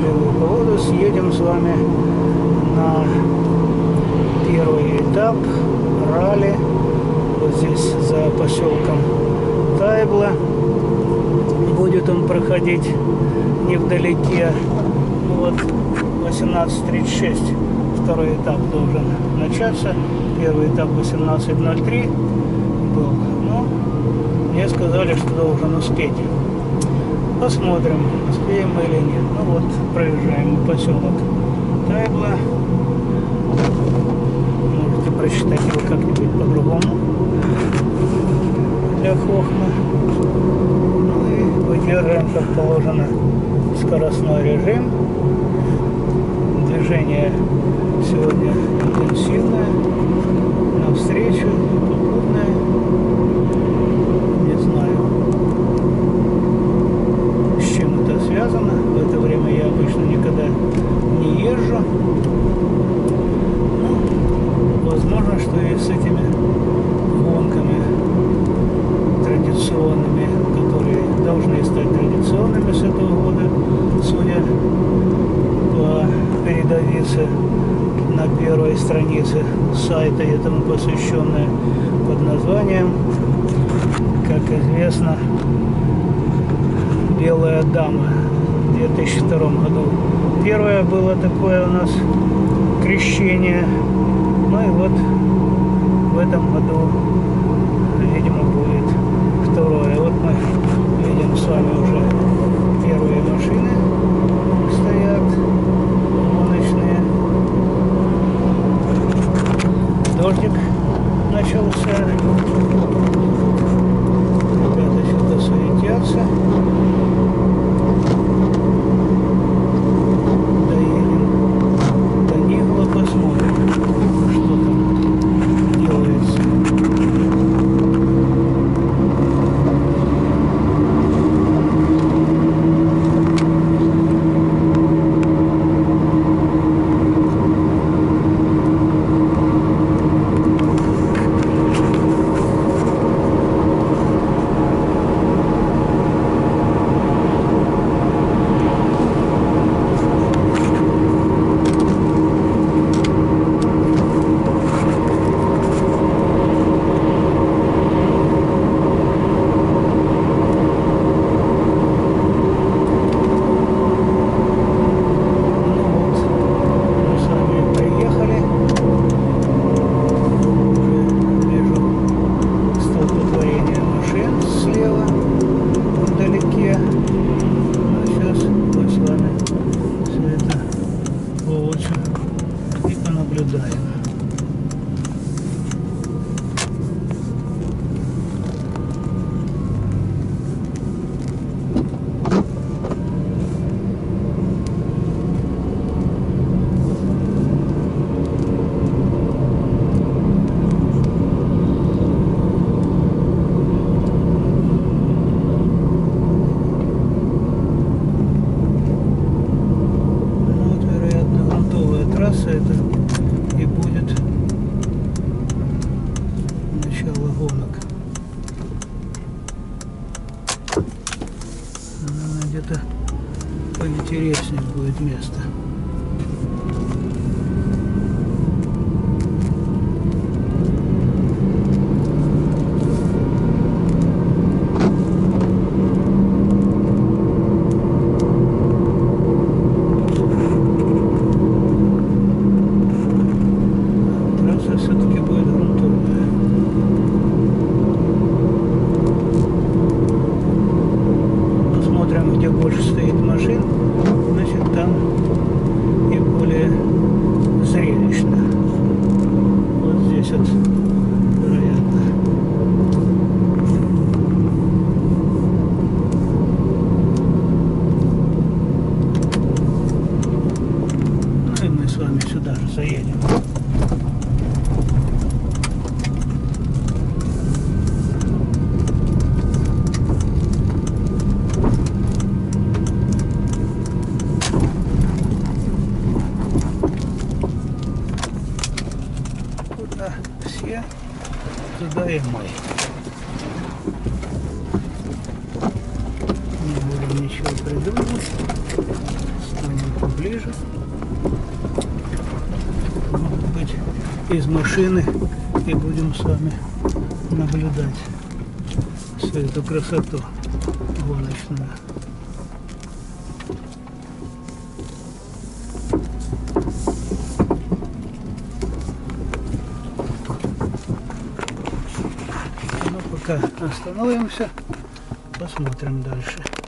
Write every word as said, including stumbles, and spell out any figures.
дождливую погоду, съедем с вами на первый этап ралли. Вот здесь за поселком Тайбла будет он проходить невдалеке. Вот восемнадцать тридцать шесть второй этап должен начаться. Первый этап восемнадцать ноль три был. Но мне сказали, что должен успеть. Посмотрим, успеем мы или нет. Ну вот, проезжаем поселок Тайбла. Можете прочитать его как-нибудь по-другому для хохма. Ну и выдерживаем, как положено, скоростной режим. Движение сегодня интенсивное, навстречу, попутное. Не знаю, с чем это связано. В это время я обычно никогда не езжу. Ну, возможно, что и с этими гонками традиционными, которые должны стать традиционными с этого года, судя по передовице на первой странице сайта, этому посвященная, под названием, как известно, «Белая дама» в две тысячи втором году. Первое было такое у нас крещение. Ну и вот в этом году, видимо, будет второе. Вот мы видим с вами уже первые машины стоят, гоночные. Дождик начался. Ребята что-то суетятся. Доедем до Нигла, посмотрим, что там делается. Это и будет начало гонок. Наверное, где-то поинтереснее будет место. Все-таки будет грунтовая. Посмотрим, где больше стоит машин, значит там и более зрелищно. Вот здесь вот, вероятно. Ну и мы с вами сюда же заедем. Все туда и мы. Не будем ничего придумывать. Станем поближе. Может быть, из машины и будем с вами наблюдать всю эту красоту гоночную. Ну, пока остановимся, посмотрим дальше.